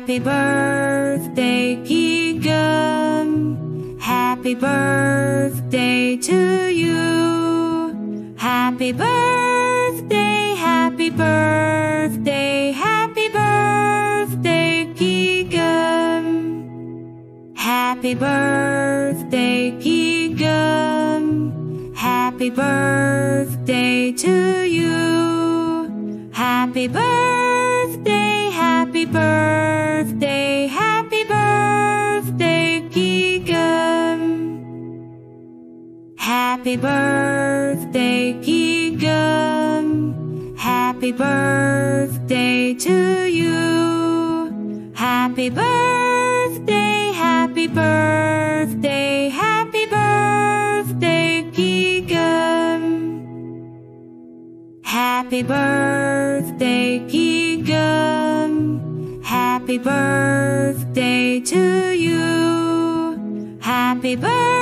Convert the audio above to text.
Happy birthday, Keegan. Happy birthday to you. Happy birthday, happy birthday, happy birthday, Keegan. Happy birthday, Keegan. Happy birthday to you. Happy birthday, happy birthday, happy birthday, Keegan. Happy birthday, Keegan. Happy birthday to you. Happy birthday, happy birthday, happy birthday, Keegan. Happy birthday, Keegan. Happy birthday to you. Happy birthday.